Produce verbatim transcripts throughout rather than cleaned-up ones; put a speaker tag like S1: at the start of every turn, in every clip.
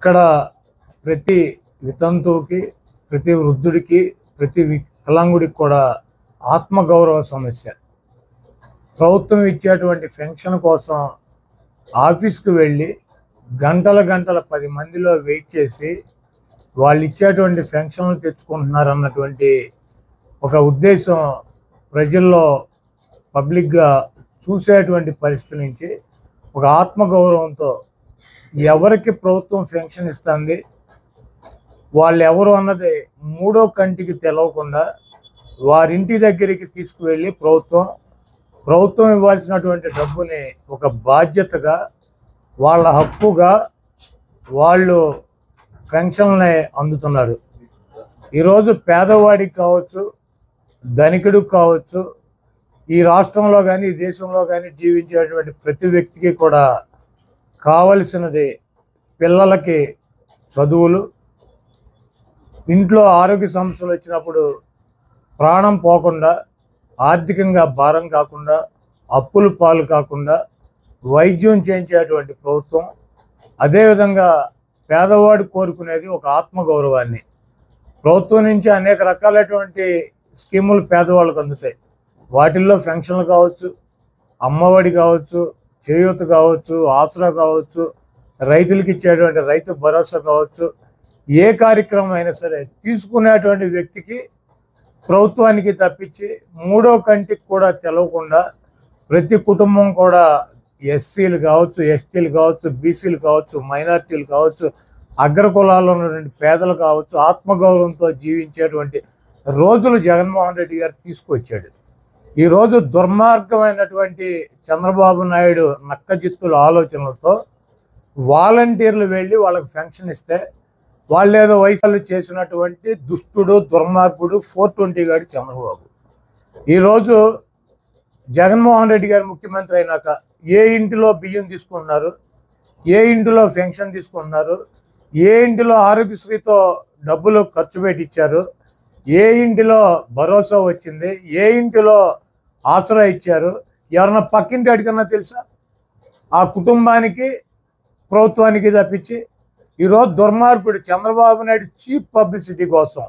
S1: ఇక్కడ ప్రతి వితంతువుకి, ప్రతి వృద్ధుడికి, ప్రతి వికలాంగుడికి కూడా ఆత్మగౌరవ సమస్య. ప్రభుత్వం ఇచ్చేటువంటి పెన్షన్ కోసం ఆఫీస్కి వెళ్ళి గంటల గంటల పది మందిలో వెయిట్ చేసి వాళ్ళు ఇచ్చేటువంటి పెన్షన్లు తెచ్చుకుంటున్నారు అన్నటువంటి ఒక ఉద్దేశం ప్రజల్లో పబ్లిక్గా చూసేటువంటి పరిస్థితి నుంచి ఒక ఆత్మగౌరవంతో ఎవరికి ప్రభుత్వం పెన్షన్ ఇస్తుంది, వాళ్ళు ఎవరు అన్నది మూడో కంటికి తెలవకుండా వారింటి దగ్గరికి తీసుకువెళ్ళి ప్రభుత్వం ప్రభుత్వం ఇవ్వాల్సినటువంటి డబ్బుని ఒక బాధ్యతగా వాళ్ళ హక్కుగా వాళ్ళు పెన్షన్లనే అందుతున్నారు. ఈరోజు పేదవాడికి కావచ్చు, ధనికుడికి కావచ్చు, ఈ రాష్ట్రంలో కానీ ఈ దేశంలో కానీ జీవించేటువంటి ప్రతి వ్యక్తికి కూడా కావలసినది పిల్లలకి చదువులు, ఇంట్లో ఆరోగ్య సమస్యలు వచ్చినప్పుడు ప్రాణం పోకుండా, ఆర్థికంగా భారం కాకుండా, అప్పులు పాలు కాకుండా వైద్యం చేయించేటువంటి ప్రభుత్వం. అదేవిధంగా పేదవాడు కోరుకునేది ఒక ఆత్మగౌరవాన్ని. ప్రభుత్వం నుంచి అనేక రకాలైనటువంటి స్కీములు పేదవాళ్ళకు అందుతాయి. వాటిల్లో పెన్షన్లు కావచ్చు, అమ్మఒడి కావచ్చు, చేయూత కావచ్చు, ఆసరా కావచ్చు, రైతులకు ఇచ్చేటువంటి రైతు భరోసా కావచ్చు, ఏ కార్యక్రమం అయినా సరే తీసుకునేటువంటి వ్యక్తికి ప్రభుత్వానికి తప్పించి మూడో కంటికి కూడా తెలవకుండా ప్రతి కుటుంబం కూడా ఎస్సీలు కావచ్చు, ఎస్టీలు కావచ్చు, బీసీలు కావచ్చు, మైనార్టీలు కావచ్చు, అగ్రకులాల్లో ఉన్నటువంటి పేదలు కావచ్చు ఆత్మగౌరవంతో జీవించేటువంటి రోజులు జగన్మోహన్ రెడ్డి గారు తీసుకొచ్చాడు. ఈరోజు దుర్మార్గమైనటువంటి చంద్రబాబు నాయుడు నక్కజిత్తుల ఆలోచనలతో వాలంటీర్లు వెళ్ళి వాళ్ళకి పెన్షన్ ఇస్తే వాళ్ళు ఏదో వయసులు చేసినటువంటి దుష్టుడు, దుర్మార్గుడు, ఫోర్ ట్వంటీ గాడు చంద్రబాబు. ఈరోజు జగన్మోహన్ రెడ్డి గారు ముఖ్యమంత్రి అయినాక ఏ ఇంటిలో బియ్యం తీసుకుంటున్నారు, ఏ ఇంటిలో పెన్షన్ తీసుకుంటున్నారు, ఏ ఇంటిలో ఆరోగ్యశ్రీతో డబ్బులు ఖర్చు పెట్టించారు, ఏ ఇంటిలో భరోసా వచ్చింది, ఏ ఇంటిలో ఆసరా ఇచ్చారు, ఎవరన్నా పక్కింటి అడిగన్నా తెలుసా? ఆ కుటుంబానికి ప్రభుత్వానికి తప్పించి ఈరోజు దుర్మార్గుడు చంద్రబాబు నాయుడు చీప్ పబ్లిసిటీ కోసం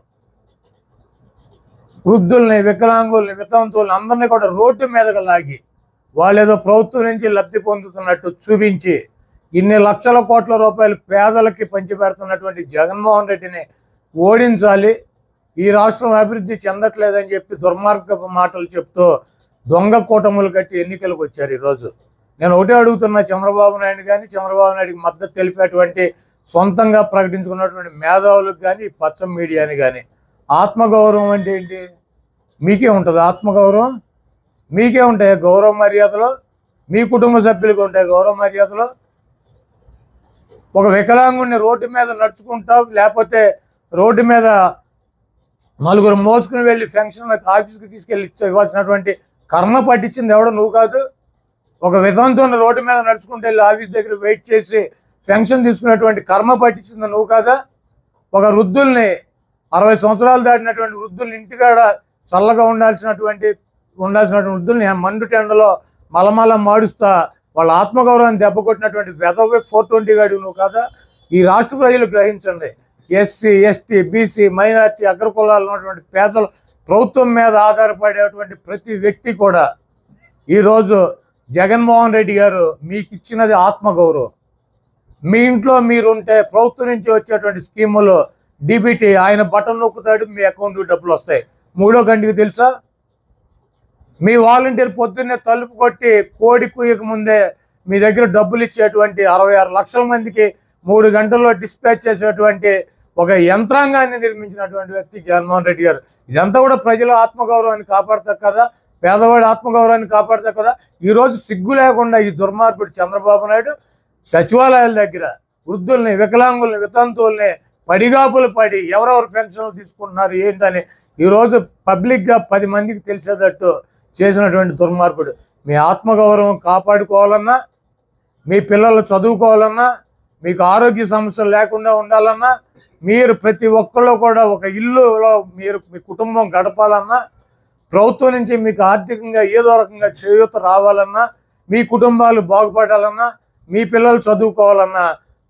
S1: వృద్ధుల్ని, వికలాంగుల్ని, వితంతువుల్ని అందరినీ కూడా రోడ్డు మీదకి లాగి వాళ్ళు ఏదో ప్రభుత్వం నుంచి లబ్ధి పొందుతున్నట్టు చూపించి ఇన్ని లక్షల కోట్ల రూపాయలు పేదలకి పంచిపెడుతున్నటువంటి జగన్మోహన్ రెడ్డిని ఓడించాలి, ఈ రాష్ట్రం అభివృద్ధి చెందట్లేదని చెప్పి దుర్మార్గపు మాటలు చెప్తూ దొంగ కూటములు కట్టి ఎన్నికలకు వచ్చారు. ఈరోజు నేను ఒకటే అడుగుతున్నా, చంద్రబాబు నాయుడు కానీ చంద్రబాబు నాయుడికి మద్దతు తెలిపేటువంటి సొంతంగా ప్రకటించుకున్నటువంటి మేధావులకు కానీ పచ్చ మీడియాని కానీ ఆత్మగౌరవం అంటే ఏంటి? మీకే ఉంటుంది ఆత్మగౌరవం? మీకే ఉంటాయి గౌరవ మర్యాదలు? మీ కుటుంబ సభ్యులకు ఉంటాయి గౌరవ మర్యాదలు? ఒక వికలాంగుడిని రోడ్డు మీద నడుచుకుంటా లేకపోతే రోడ్డు మీద నలుగురు మోసుకుని వెళ్ళి పెన్షన్ ఆఫీస్కి తీసుకెళ్ళి ఇవ్వాల్సినటువంటి కర్మ పట్టించింది ఎవడో నువ్వు కాదు. ఒక వితంతువుని రోడ్డు మీద నడుచుకుంటూ వెళ్ళి ఆఫీస్ దగ్గర వెయిట్ చేసి పెన్షన్ తీసుకునేటువంటి కర్మ పట్టించింది నువ్వు కాదా? ఒక వృద్ధుల్ని అరవై సంవత్సరాలు దాటినటువంటి వృద్ధుల్ని ఇంటికాడ చల్లగా ఉండాల్సినటువంటి ఉండాల్సినటువంటి వృద్ధుల్ని మండు టెండలో మలమల మాడుస్తా వాళ్ళ ఆత్మగౌరవాన్ని దెబ్బ కొట్టినటువంటి వెదవే ఫోర్ ట్వంటీ గాడి నువ్వు కాదా? ఈ రాష్ట్ర ప్రజలు గ్రహించండి. ఎస్సీ, ఎస్టీ, బీసీ, మైనార్టీ, అగ్రకులాలు ఉన్నటువంటి పేదలు ప్రభుత్వం మీద ఆధారపడేటువంటి ప్రతి వ్యక్తి కూడా ఈరోజు జగన్మోహన్ రెడ్డి గారు మీకు ఇచ్చినది ఆత్మగౌరవం. మీ ఇంట్లో మీరుంటే ప్రభుత్వం నుంచి వచ్చేటువంటి స్కీములు డీబీటీ ఆయన బటన్ నొక్కుతాడు, మీ అకౌంట్కి డబ్బులు వస్తాయి. మూడో గంటకి తెలుసా? మీ వాలంటీర్ పొద్దున్నే తలుపు కొట్టి కోడి కుయ్యక ముందే మీ దగ్గర డబ్బులు ఇచ్చేటువంటి అరవై ఆరు లక్షల మందికి మూడు గంటల్లో డిస్పాచ్ చేసేటువంటి ఒక యంత్రాంగాన్ని నిర్మించినటువంటి వ్యక్తి జగన్మోహన్ రెడ్డి గారు. ఇదంతా కూడా ప్రజల ఆత్మగౌరవాన్ని కాపాడతా కదా, పేదవాడి ఆత్మగౌరవాన్ని కాపాడతా కదా. ఈరోజు సిగ్గు లేకుండా ఈ దుర్మార్గుడు చంద్రబాబు నాయుడు సచివాలయాల దగ్గర వృద్ధుల్ని, వికలాంగుల్ని, వితంతువుల్ని పడిగాపులు పడి ఎవరెవరు పెన్షన్లు తీసుకుంటున్నారు ఏంటని ఈరోజు పబ్లిక్గా పది మందికి తెలిసేటట్టు చేసినటువంటి దుర్మార్గుడు. మీ ఆత్మగౌరవం కాపాడుకోవాలన్నా, మీ పిల్లలు చదువుకోవాలన్నా, మీకు ఆరోగ్య సమస్యలు లేకుండా ఉండాలన్నా, మీరు ప్రతి ఒక్కళ్ళు కూడా ఒక ఇల్లులో మీరు మీ కుటుంబం గడపాలన్నా, ప్రభుత్వం నుంచి మీకు ఆర్థికంగా ఏదో రకంగా చేయూత రావాలన్నా, మీ కుటుంబాలు బాగుపడాలన్నా, మీ పిల్లలు చదువుకోవాలన్నా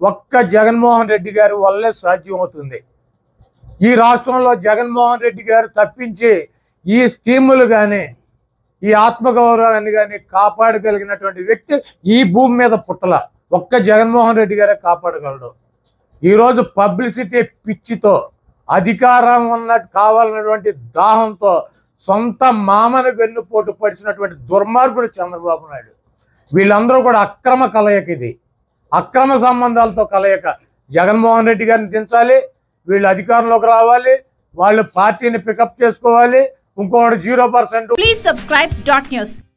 S1: ఒక్క జగన్మోహన్ రెడ్డి గారి వల్లే సాధ్యం అవుతుంది. ఈ రాష్ట్రంలో జగన్మోహన్ రెడ్డి గారు తప్పించి ఈ స్కీములు కానీ ఈ ఆత్మగౌరవాన్ని కానీ కాపాడగలిగినటువంటి వ్యక్తి ఈ భూమి మీద పుట్టల. ఒక్క జగన్మోహన్ రెడ్డి గారే కాపాడగలడు. ఈరోజు పబ్లిసిటీ పిచ్చితో, అధికారం ఉన్నట్టు కావాలన్నటువంటి దాహంతో సొంత మామను వెన్నుపోటు పడిచినటువంటి దుర్మార్గుడు చంద్రబాబు నాయుడు. వీళ్ళందరూ కూడా అక్రమ కలయిక, ఇది అక్రమ సంబంధాలతో కలయిక. జగన్మోహన్ రెడ్డి గారిని దించాలి, వీళ్ళు అధికారంలోకి రావాలి, వాళ్ళు పార్టీని పికప్ చేసుకోవాలి, ఇంకొకటి zero percent.
S2: Please subscribe dot news.